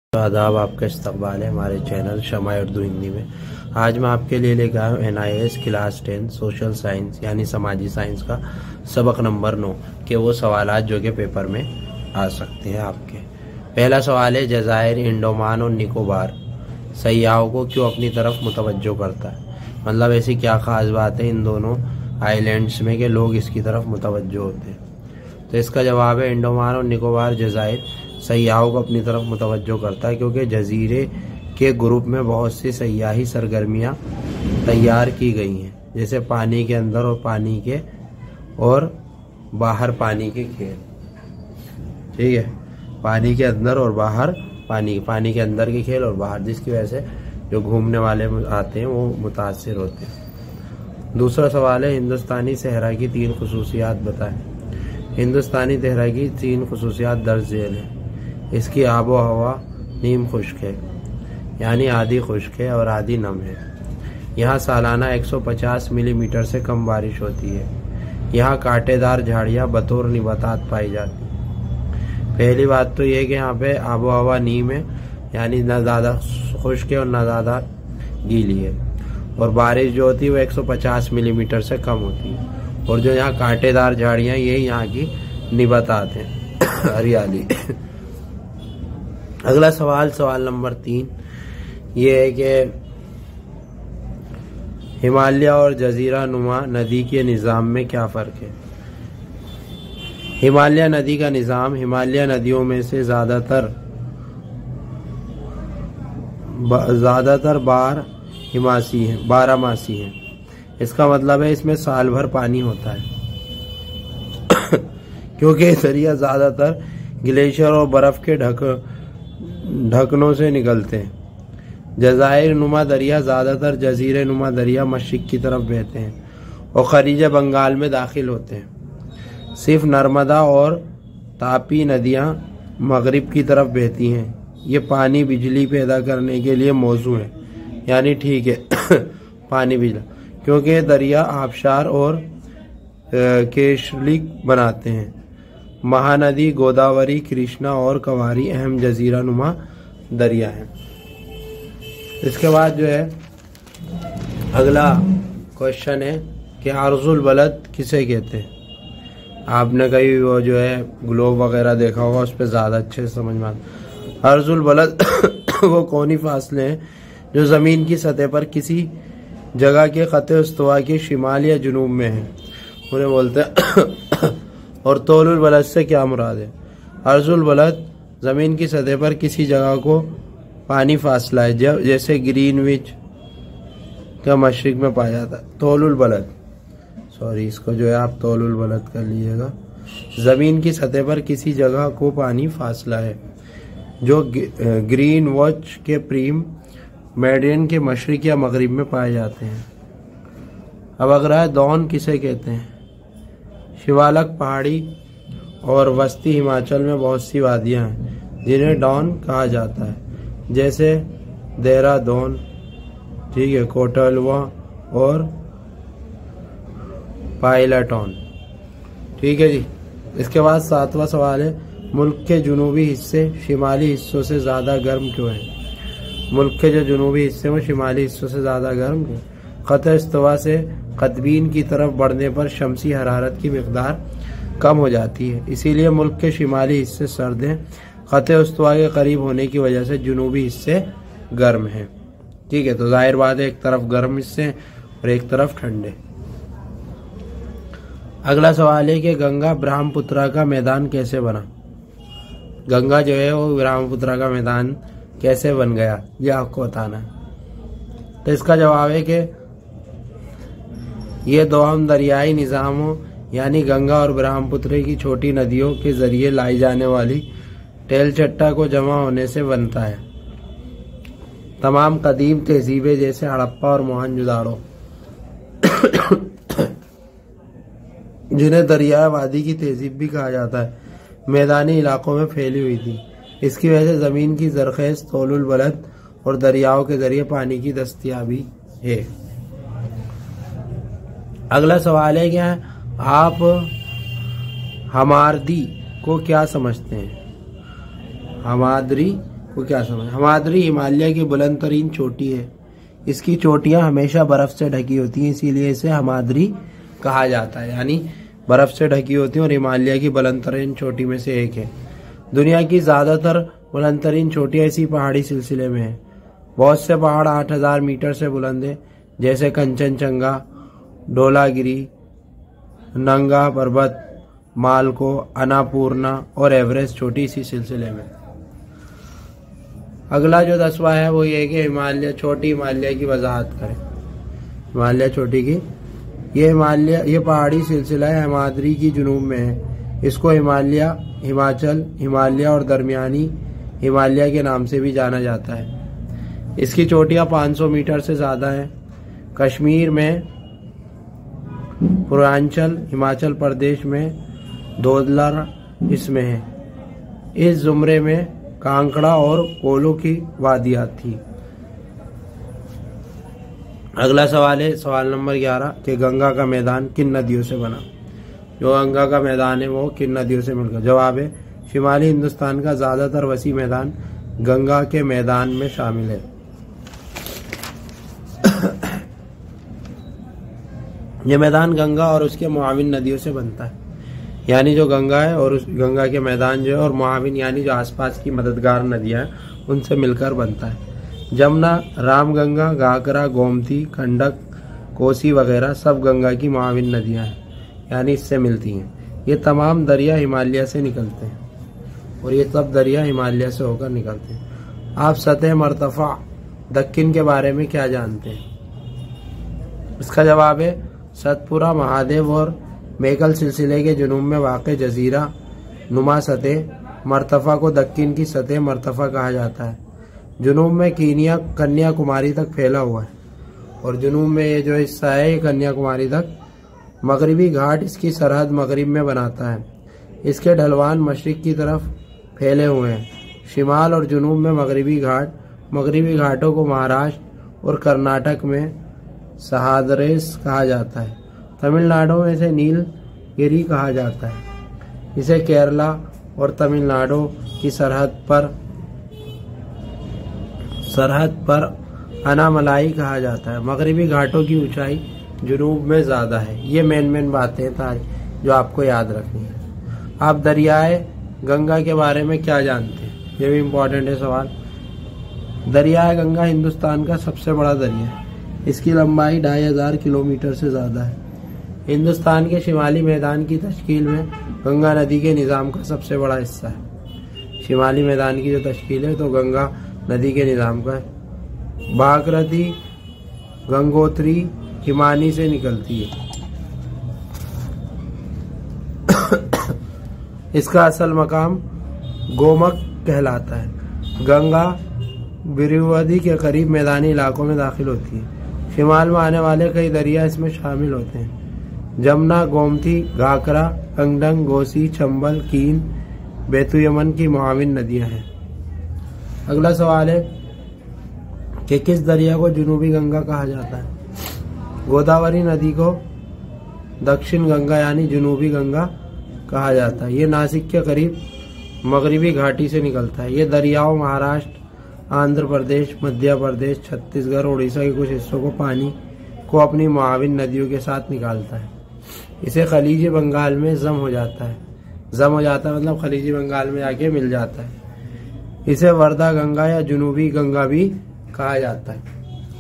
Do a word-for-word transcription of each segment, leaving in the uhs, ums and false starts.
आदाब, आपका इस्तकबाल है हमारे चैनल शमा उर्दू हिंदी में। आज मैं आपके लिए लेकर आया हूँ N I S class ten social science यानी समाजी साइंस का सबक नंबर नौ के वो सवालात जो कि पेपर में आ सकते हैं आपके। पहला सवाल है, जज़ायर, इंडोमान और निकोबार सयाहों को क्यों अपनी तरफ मुतवज्जो करता है? मतलब ऐसी क्या ख़ास बात है इन दोनों आइलैंड्स में कि लोग इसकी तरफ मुतवज्जो होते हैं? तो इसका जवाब है, इंडोमान और निकोबार जज़ायर सयाहों को अपनी तरफ मुतवज्जो करता है क्योंकि जजीरे के ग्रुप में बहुत सी सयाही सरगर्मियाँ तैयार की गई हैं, जैसे पानी के अंदर और पानी के और बाहर पानी के खेल। ठीक है, पानी के अंदर और बाहर पानी पानी के अंदर के खेल और बाहर, जिसकी वजह से जो घूमने वाले आते हैं वो मुतासिर होते हैं। दूसरा सवाल है, हिंदुस्तानी सहरा की तीन खुसूसियात बताएं। हिंदुस्तानी सहरा की तीन खुसूसियात दर्ज झेल हैं। इसकी आबो हवा नीम खुश्क है, यानी आधी खुश्क है और आधी नम है। यहाँ सालाना एक सौ पचास मिलीमीटर से कम बारिश होती है। यहाँ कांटेदार झाड़ियाँ बतौर निबातात पाई जाती हैं। पहली बात तो ये कि यहाँ पे आबो हवा नीम है, यानी न ज़्यादा खुश्क है और न ज़्यादा गीली है, और बारिश जो होती है वो एक सौ पचास मिलीमीटर से कम होती है। और जो यहाँ कांटेदार झाड़ियाँ, ये यहाँ की निबातात हैं, हरियाली। अगला सवाल, सवाल नंबर तीन, ये है कि हिमालय और जजीरा नुमा नदी के निज़ाम में क्या फ़र्क है? हिमालय नदी का निज़ाम हिमालय नदियों में से ज़्यादातर ज़्यादातर बार हिमासी है बारहमासी है। इसका मतलब है इसमें साल भर पानी होता है क्योंकि दरिया ज़्यादातर ग्लेशियर और बर्फ़ के ढक ढकनों से निकलते हैं। जज़ायर नुमा दरिया ज़्यादातर जजीरे नुमा दरिया मशरिक़ की तरफ बहते हैं और खलीज बंगाल में दाखिल होते हैं। सिर्फ नर्मदा और तापी नदियाँ मगरिब की तरफ बहती हैं। ये पानी बिजली पैदा करने के लिए मौजू है, यानी ठीक है पानी बिजली, क्योंकि दरिया आबशार और केशलिक बनाते हैं। महानदी, गोदावरी, कृष्णा और कवारी अहम जजीरा नुमा दरिया हैं। इसके बाद जो है अगला क्वेश्चन है कि अर्जुल बलद किसे कहते हैं? आपने कहीं वो जो है ग्लोब वगैरह देखा होगा, उस पर ज़्यादा अच्छे से समझ में आता। अर्जुल बलद वो कौनी फासले हैं जो ज़मीन की सतह पर किसी जगह के ख़त्े इस्तवा के शिमाल या जुनूब में हैं, उन्हें बोलते हैं। और तौलुल बलद से क्या मुराद है? अर्जुल बलद ज़मीन की सतह पर किसी जगह को पानी फासला है, जब जैसे ग्रीनविच का मशरिक में पाया जाता है। तौलुल बलद, सॉरी इसको जो है आप तौलुल बलद कर लीजिएगा। ज़मीन की सतह पर किसी जगह को पानी फासला है जो ग्रीन वॉच के प्रीम मेडियन के मशरिक या मगरिब में पाए जाते हैं। अब अगला है, दौन किसे कहते हैं? शिवालक पहाड़ी और वस्ती हिमाचल में बहुत सी वादियाँ हैं जिन्हें डॉन कहा जाता है, जैसे देहरादून, ठीक है, कोटलवा और पाइलाटॉन। ठीक है जी। इसके बाद सातवां सवाल है, मुल्क के जुनूबी हिस्से शिमाली हिस्सों से ज़्यादा गर्म क्यों हैं? मुल्क के जो जुनूबी हिस्से में शिमाली हिस्सों से ज़्यादा गर्म क्यों? ख़त्े इस्तवा से कतबीन की तरफ बढ़ने पर शमसी हरारत की मिकदार कम हो जाती है, इसीलिए मुल्क के शिमाली हिस्से सर्द हैं। ख़त्े इस्तवा के करीब होने की वजह से जुनूबी हिस्से गर्म हैं। ठीक है, तो जाहिर बात है एक तरफ गर्म हिस्से और एक तरफ ठंडे। अगला सवाल है कि गंगा ब्रह्मपुत्रा का मैदान कैसे बना? गंगा जो है वो ब्रह्मपुत्रा का मैदान कैसे बन गया, ये आपको बताना है। तो इसका जवाब है कि ये दो हम दरियाई निज़ामों यानी गंगा और ब्रह्मपुत्र की छोटी नदियों के जरिए लाई जाने वाली टेलचट्टा को जमा होने से बनता है। तमाम कदीम तहजीबें जैसे हड़प्पा और मोहनजोदाड़ो जिन्हें दरिया वादी की तहजीब भी कहा जाता है, मैदानी इलाकों में फैली हुई थी। इसकी वजह से ज़मीन की ज़रख़ेज़, तौलुल बलद और दरियाओं के जरिए पानी की दस्तयाबी है। अगला सवाल है कि आप हमारदी को क्या समझते हैं? हमादरी वो क्या समझ। हिमाद्री हिमालय की बुलंद तरीन चोटी है। इसकी चोटियां हमेशा बर्फ से ढकी होती हैं, इसीलिए इसे हिमाद्री कहा जाता है, यानी बर्फ से ढकी होती है और हिमालय की बुलंद तरीन चोटी में से एक है। दुनिया की ज्यादातर बुलंद तरीन चोटियां इसी पहाड़ी सिलसिले में है। बहुत से पहाड़ आठ हजार मीटर से बुलंद है, जैसे कंचनजंगा, धौलागिरी, नंगा पर्वत, मालको, अन्नपूर्णा और एवरेस्ट चोटी इसी सिलसिले में। अगला जो दसवां है वो ये कि हिमालय छोटी हिमालय की वजाहत करें। हिमालय चोटी की ये हिमालय ये पहाड़ी सिलसिला है, हिमाद्री की जुनूब में है। इसको हिमालय, हिमाचल, हिमालय और दरमियानी हिमालय के नाम से भी जाना जाता है। इसकी चोटियां पाँच सौ मीटर से ज्यादा हैं। कश्मीर में, पूर्वांचल, हिमाचल प्रदेश में धौलधार इसमें है। इस जुमरे में कांकड़ा और पोलो की वादियां थी। अगला सवाल है सवाल नंबर ग्यारह कि गंगा का मैदान किन नदियों से बना। जो गंगा का मैदान है वो किन नदियों से मिलकर। जवाब है शिमाली हिंदुस्तान का ज्यादातर वसी मैदान गंगा के मैदान में शामिल है। यह मैदान गंगा और उसके मुआविन नदियों से बनता है, यानी जो गंगा है और उस गंगा के मैदान जो है और मुआविन यानी जो आसपास की मददगार नदियां हैं उनसे मिलकर बनता है। जमुना, रामगंगा, घाघरा, गोमती, गंडक, कोसी वगैरह सब गंगा की मुआविन नदियां हैं, यानी इससे मिलती हैं। ये तमाम दरिया हिमालय से निकलते हैं और ये सब दरिया हिमालय से होकर निकलते हैं। आप सतह मरतफा दक्कन के बारे में क्या जानते हैं। इसका जवाब है सतपुरा, महादेव और मेकल सिलसिले के जुनूब में वाक़ जजीरा नुमा सतह मरतफा को दक्कन की सतह मरतफा कहा जाता है। जुनूब में कीनिया कन्याकुमारी तक फैला हुआ है और जुनूब में ये जो हिस्सा है ये कन्याकुमारी तक। मगरिबी घाट इसकी सरहद मगरिब में बनाता है। इसके ढलवान मशरिक की तरफ फैले हुए हैं। शिमाल और जुनूब में मगरिबी घाट। मगरिबी घाटों को महाराष्ट्र और कर्नाटक में सहादरेस कहा जाता है। तमिलनाडु में इसे नीलगिरी कहा जाता है। इसे केरला और तमिलनाडु की सरहद पर सरहद पर अनामलाई कहा जाता है। मगरिबी घाटों की ऊंचाई जुनूब में ज्यादा है। ये मेन मेन बातें था जो आपको याद रखनी है। आप दरियाए गंगा के बारे में क्या जानते हैं, ये भी इम्पोर्टेंट है सवाल। दरियाए गंगा हिंदुस्तान का सबसे बड़ा दरिया है। इसकी लंबाई ढाई हजार किलोमीटर से ज्यादा है। हिंदुस्तान के शिमाली मैदान की तश्कील में गंगा नदी के निज़ाम का सबसे बड़ा हिस्सा है। शिमाली मैदान की जो तश्कील है तो गंगा नदी के निज़ाम का है। भागीरथी, गंगोत्री हिमानी से निकलती है। इसका असल मकाम गोमक कहलाता है। गंगा बिरुवदी के करीब मैदानी इलाकों में दाखिल होती है। शिमाल में आने वाले कई दरिया इसमें शामिल होते हैं। जमुना, गोमती, घाघरा, गंडक, घोसी, चंबल, कीन, बेतु यमन की मुआविन नदियां हैं। अगला सवाल है कि किस दरिया को जुनूबी गंगा कहा जाता है। गोदावरी नदी को दक्षिण गंगा यानी जुनूबी गंगा कहा जाता है। ये नासिक के करीब मगरिबी घाटी से निकलता है। ये दरियाओं महाराष्ट्र, आंध्र प्रदेश, मध्य प्रदेश, छत्तीसगढ़, उड़ीसा के कुछ हिस्सों को पानी को अपनी मुआविन नदियों के साथ निकालता है। इसे खलीजी बंगाल में जम हो जाता है। जम हो जाता है मतलब खलीजी बंगाल में जाके मिल जाता है। इसे वर्धा गंगा या जुनूबी गंगा भी कहा जाता है।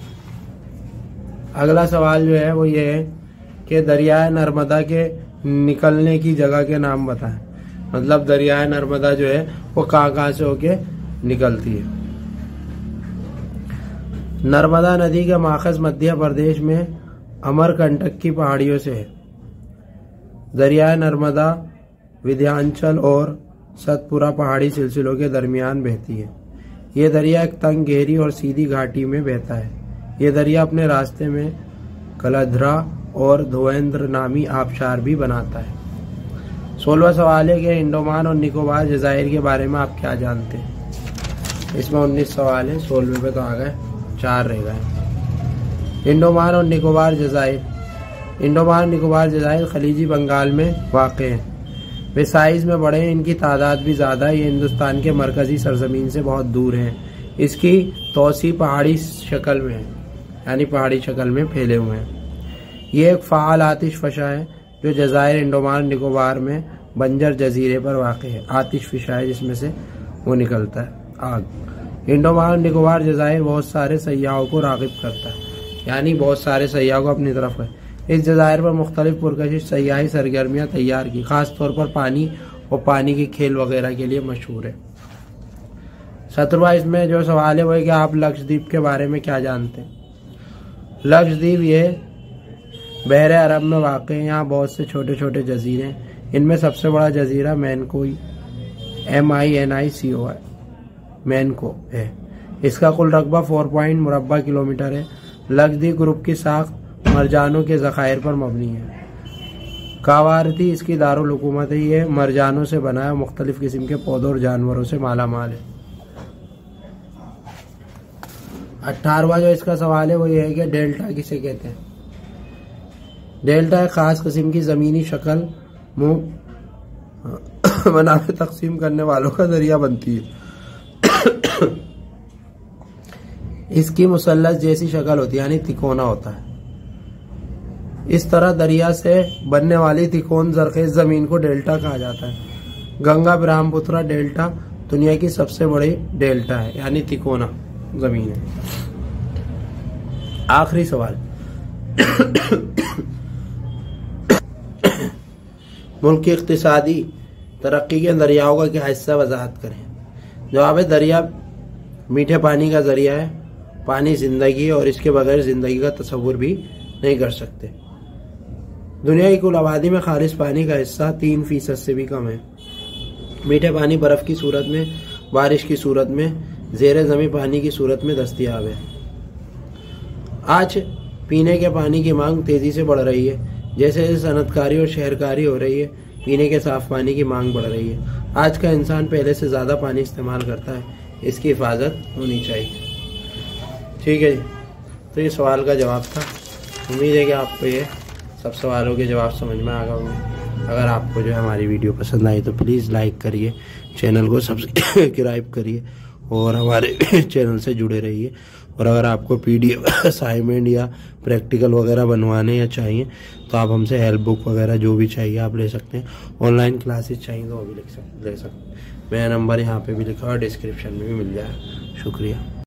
अगला सवाल जो है वो ये है कि दरियाए नर्मदा के निकलने की जगह के नाम बताएं। मतलब दरियाए नर्मदा जो है वो कहाँ कहाँ से होके निकलती है। नर्मदा नदी का माखज मध्य प्रदेश में अमरकंटक की पहाड़ियों से है। दरियाए नर्मदा विंध्याचल और सतपुरा पहाड़ी सिलसिलों के दरमियान बहती है। ये दरिया एक तंग, गहरी और सीधी घाटी में बहता है। ये दरिया अपने रास्ते में कलधरा और धोएंद्र नामी आबशार भी बनाता है। सोलहवां सवाल है कि इंडोमान और निकोबार जजायर के बारे में आप क्या जानते हैं। इसमें उन्नीस सवाल है, सोलहवें पे तो आ गए, चार रह गए। इंडोमान और निकोबार जजायर। इंडोमान और निकोबार जजायर खलीजी बंगाल में वाक़ हैं। वे साइज में बड़े हैं, इनकी तादाद भी ज़्यादा है। ये हिंदुस्तान के मरकजी सरजमीन से बहुत दूर हैं। इसकी तोसी पहाड़ी शक्ल में है, यानी पहाड़ी शक्ल में फैले हुए हैं। ये एक फ़ाल आतिश फशा है जो जज़ायर अंडमान निकोबार में बंजर जजीरे पर वाक़ है। आतिश फिशा है जिसमें से वो निकलता है आग। अंडमान निकोबार जज़ायर बहुत सारे सयाहों को राग़िब करता है, यानी बहुत सारे सयाहों को अपनी तरफ है। इस जज़ायर पर मुख्तलिफ पुरकशिश सयाही सरगर्मियाँ तैयार की, खास तौर पर पानी और पानी के खेल वगैरह के लिए मशहूर है। सत्रहवां इसमें जो सवाल है वो है कि आप लक्षद्वीप के बारे में क्या जानते हैं। लक्षद्वीप ये बहरे अरब में वाक़ है। यहाँ बहुत से छोटे छोटे जजीरे हैं। इनमें सबसे बड़ा जजीरा मैनकोई एम आई एन आई सी ओ है मैनको है। इसका कुल रकबा फोर पॉइंट मुरब्बा किलोमीटर है। लक्षद्वीप ग्रुप की साख मरजानों के ज़खायर पर मबनी है। कावारती इसकी दारुल हुकूमत है। ये मरजानों से बना है, मुख्तलिफ किस्म के पौधों और जानवरों से माला माल है। अठारहवां जो इसका सवाल है वो ये है कि डेल्टा किसे कहते हैं। डेल्टा एक खास किस्म की ज़मीनी शक्ल मुंह बनावे तकसीम करने वालों का जरिया बनती है। इसकी मुसल्लस जैसी शक्ल होती है, यानी तिकोना होता है। इस तरह दरिया से बनने वाली तिकोन जरखेज जमीन को डेल्टा कहा जाता है। गंगा ब्रह्मपुत्रा डेल्टा दुनिया की सबसे बड़ी डेल्टा है, यानी तिकोना जमीन है। आखिरी सवाल, मुल्क की इक्तिसादी तरक्की के दरियाओं का क्या हिस्सा वजाहत करें। जवाब है दरिया मीठे पानी का जरिया है। पानी जिंदगी है और इसके बगैर जिंदगी का तस्वुर भी नहीं कर सकते। दुनिया की कुल आबादी में खालिश पानी का हिस्सा तीन फीसद से भी कम है। मीठे पानी बर्फ की सूरत में, बारिश की सूरत में, ज़ेरे ज़मीं पानी की सूरत में दस्तयाब है। आज पीने के पानी की मांग तेजी से बढ़ रही है। जैसे जैसे सनतकारी और शहरकारी हो रही है, पीने के साफ पानी की मांग बढ़ रही है। आज का इंसान पहले से ज़्यादा पानी इस्तेमाल करता है, इसकी हिफाजत होनी चाहिए। ठीक है जी, तो ये सवाल का जवाब था। उम्मीद है कि आपको ये सब सवालों के जवाब समझ में आ गए होंगे। अगर आपको जो है हमारी वीडियो पसंद आई तो प्लीज़ लाइक करिए, चैनल को सब्सक्राइब करिए और हमारे चैनल से जुड़े रहिए। और अगर आपको पीडीएफ असाइनमेंट या प्रैक्टिकल वगैरह बनवाने या चाहिए तो आप हमसे हेल्प बुक वगैरह जो भी चाहिए आप ले सकते हैं। ऑनलाइन क्लासेस चाहिए तो वो भी ले सकते ले सकते मेरा नंबर यहाँ पे भी लिखा और डिस्क्रिप्शन में भी मिल जाएगा। शुक्रिया।